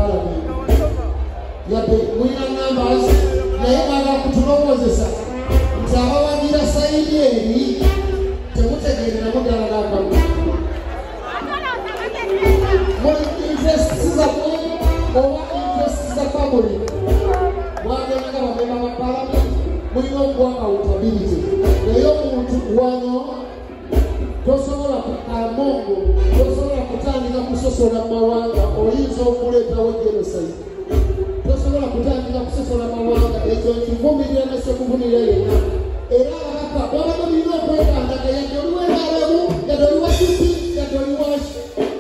balabe yadde mulina numbers naye baagala kutulowozesa nti abawagira sayidi eri temutegeerera muddala n'akamu muli interests zammwe oba interests za family mwagenda nga bamemba ba parliament mulina okuwa accountability naye omuntu wano tosobola amongo tosobola kutandika kusosola mawanga oyinza okuleetawo genocide tosobola kutandika kusosola mawanga ekyo nkivumirira nesekuvunira yenna era abaka wabadde olina okwekandaga yadde oliweraalamu yadde oliwakisi yadde oliwashi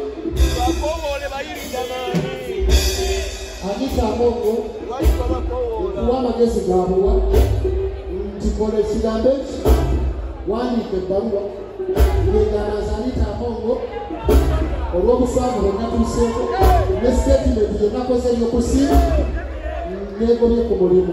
anita amongo ekuwa amagezi gabuwa nti kola ekigambo eki wandiika ebbaluwa ng'eganaza anita amongo olw'obuswavu bwenatuuseeko ne statement gyenakoze eyokusiima negomye ku mulimu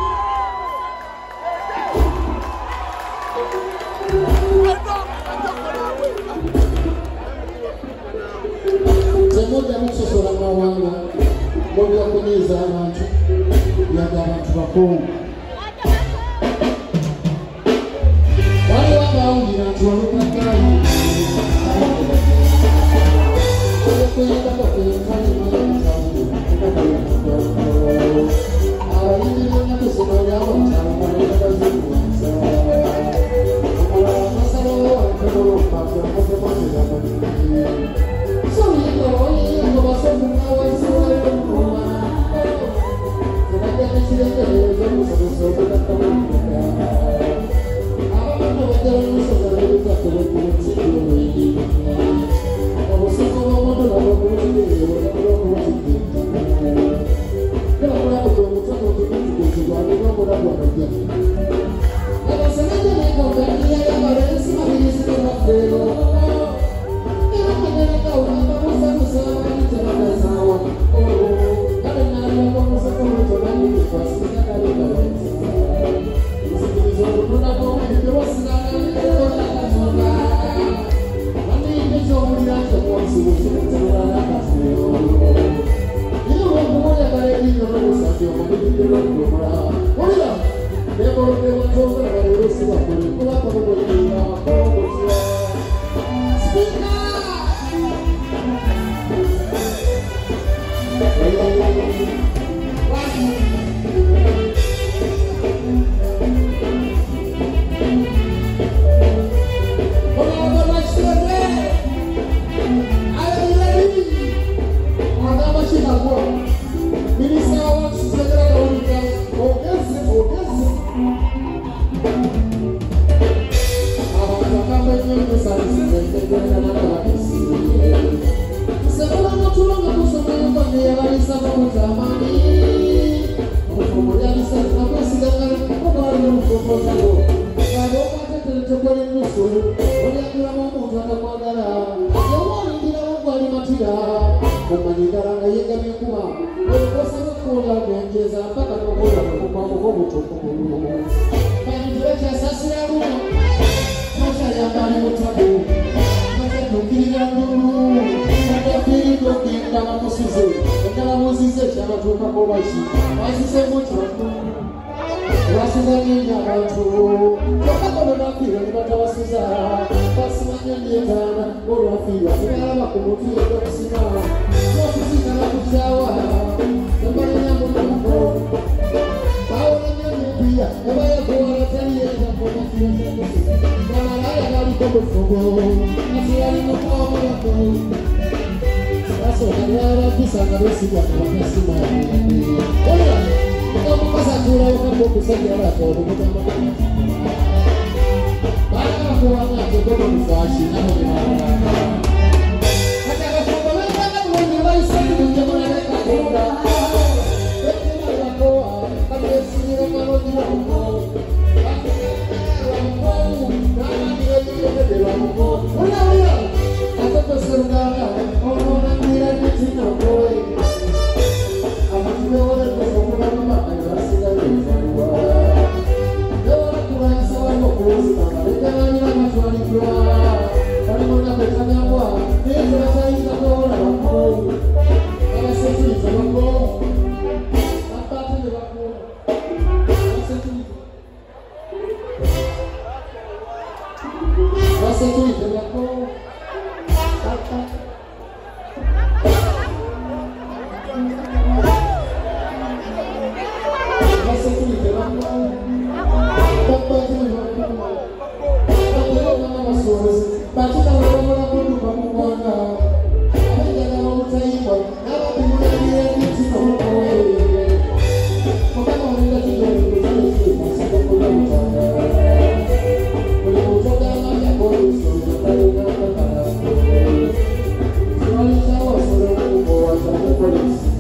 temuddamu kusosola mawanga mubyakunyiiza abantu yaga abantu bakongo waliwo abawulira nti walukagayi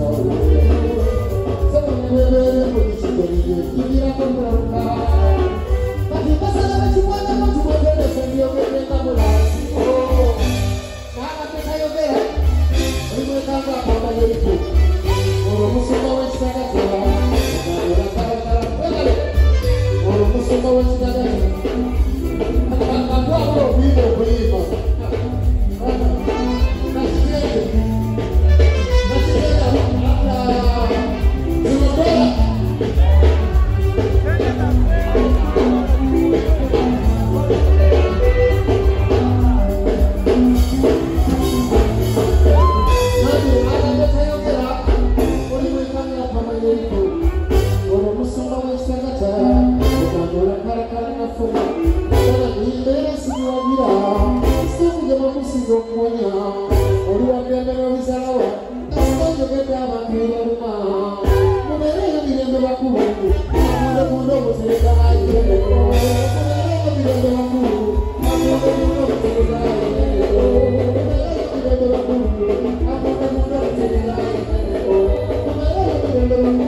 Thank you.